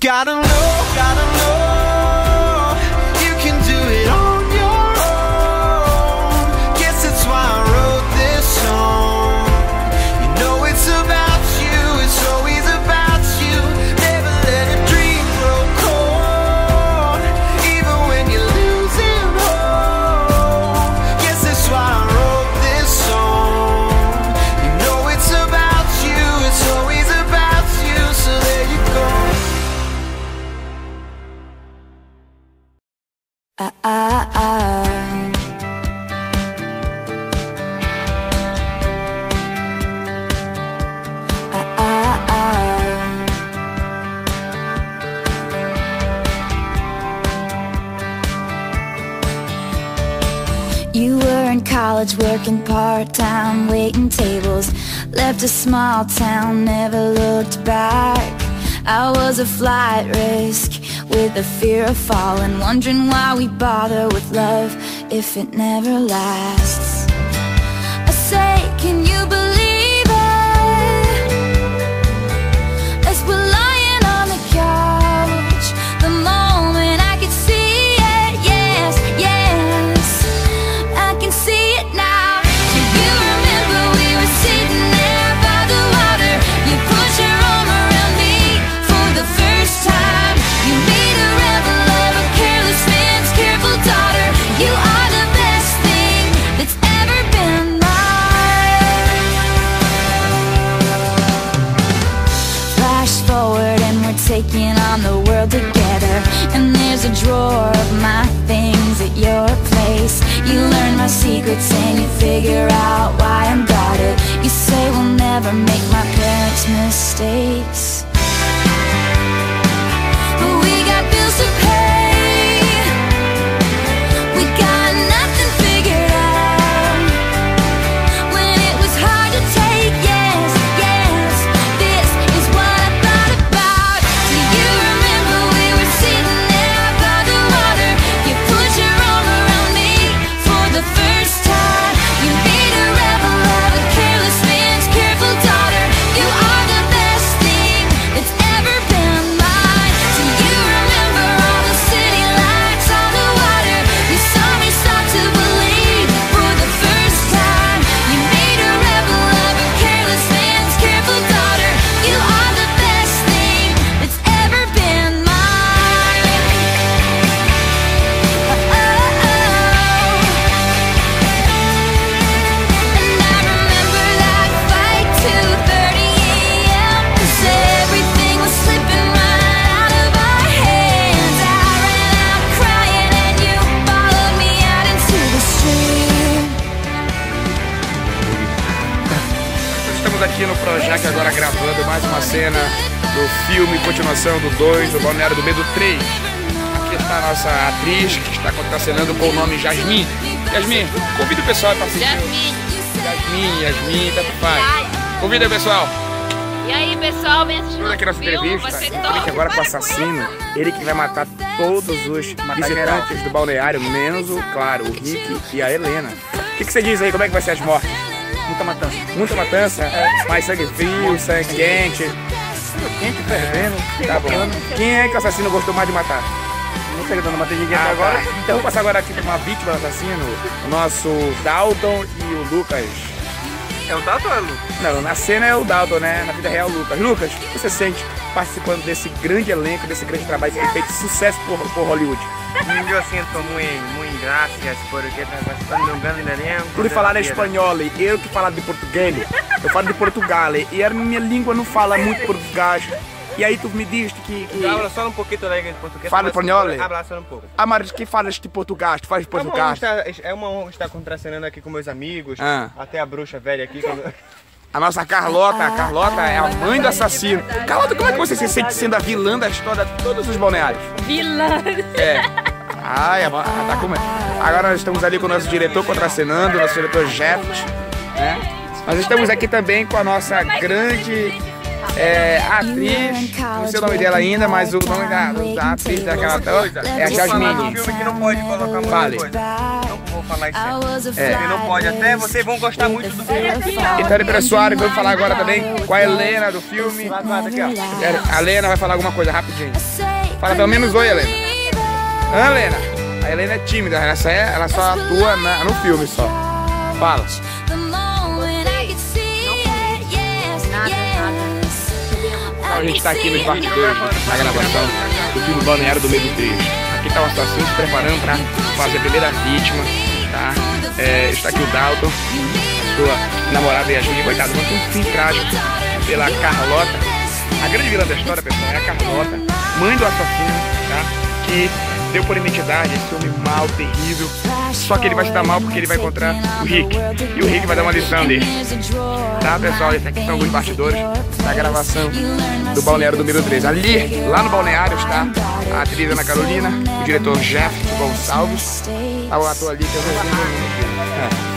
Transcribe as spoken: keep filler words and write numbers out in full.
gotta know, gotta know, you can do it on your own. Guess that's why I wrote this song. You know it's about you, it's always about you. Never let a dream grow cold, even when you're losing hope. Guess that's why I wrote this song. You know it's about you, it's always about you. So there you go. I, I, I. You were in college working part-time, waiting tables. Left a small town, never looked back. I was a flight risk with the fear of falling, wondering why we bother with love if it never lasts. I say, can you believe it? As we're lying on the couch, the moment I could see it, yes, yes, I can see it now. Do you remember we were sitting there by the water? You put your arm around me for the first time. You made a rebel of a careless man's careful daughter. You are the best thing that's ever been mine. Flash forward and we're taking on the world together. And there's a drawer of my things at your place. You learn my secrets and you figure out why I'm guarded. You say we'll never make my parents' mistakes, but we got bills to pay. We got nothing figured out. When it was hard to take, yes, yes, this is what I thought about. Do you remember we were sitting there by the water? You put your arm around me for the first time. You made a rebel of a careless man's careful daughter. You are the best thing that's ever been mine. Do you remember all the city lights on the water? You saw me start to believe for the first time. You made a rebel of a careless man's careful daughter. You are the best thing that's ever been mine. Oh, oh, oh. And I remember that fight, two thirty a m Cause everything was slipping right out of our hands. I ran out crying and you followed me out into the street. Estamos aqui no Projac agora gravando mais uma cena do filme, continuação do dois, do Balneário do Medo três. Aqui está a nossa atriz que está contracenando com o nome Jasmine. Jasmine, convida o pessoal para assistir. Jasmine. Jasmine, Jasmine, tanto faz. Convida o pessoal. E aí, pessoal, vem assistir Vamos aqui nosso nossa filme, entrevista. vai ser Fique top. agora com o assassino. Ele que vai matar todos os visitantes do balneário, menos o, claro, o Rick e a Helena. O que, que você diz aí? Como é que vai ser as mortes? Muita matança. Muita matança? Mais sangue frio, sangue quente. Quente, fervendo. Tá bom. Quem é que o assassino gostou mais de matar? Não sei, não matei ninguém Ah, até agora. tá. Então vamos passar agora aqui para uma vítima do assassino, o nosso Dalton e o Lucas. É o Tato ou é o Lucas? Não, na cena é o Dalton, né? Na vida real é o Lucas. Lucas, o que você sente participando desse grande elenco, desse grande trabalho que tem feito sucesso por, por Hollywood? Eu sinto muito, muito graças porque está participando de um grande elenco. Por falar em espanhol, eu que falo de português, eu falo de Portugal e a minha língua não fala muito português. E aí tu me diz que... que... Habla só um pouquinho de português. Fala espanhol? Habla só um pouco. Ah, mas que falas de português? Tu faz de português? É uma honra estar contracenando aqui com meus amigos, Ah. até a bruxa velha aqui. Quando... A nossa Carlota, a Carlota é a mãe do assassino. Carlota, como é que você se sente sendo a vilã da história de todos os balneários? Vilã. É. Ai, a- tá como é. Agora nós estamos ali com o nosso diretor contracenando, o nosso diretor Jeff, né? Nós estamos aqui também com a nossa grande É, a atriz, não sei o nome dela ainda, mas o nome da, da atriz daquela tela é a Jasmine. filme que não pode colocar muita Fale. coisa. Não vou falar isso aí. É. Porque não pode, até vocês vão gostar muito do filme. Então, pessoal, vamos falar agora também com a Helena do filme. A Helena vai falar alguma coisa rapidinho. Fala pelo menos oi, Helena. Ah, Helena. A Helena é tímida, ela só, é, ela só atua na, no filme só. Fala. A gente tá aqui nos bastidores na gravação do filme Balneário do Medo três. Aqui tá o assassino se preparando pra fazer a primeira vítima, tá? É, está aqui o Dalton, a sua namorada Yasmin, coitado, mas um fim trágico pela Carlota. A grande vilã da história, pessoal, é a Carlota, mãe do assassino, tá? Que deu por identidade esse homem mau, terrível. Só que ele vai se dar mal porque ele vai encontrar o Rick. E o Rick vai dar uma lição dele. Tá, pessoal? Esses aqui são alguns bastidores da gravação do Balneário do Medo três. Ali, lá no balneário, está a atriz Ana Carolina, o diretor Jeff Gonçalves. Tá o ator ali que eu não sei.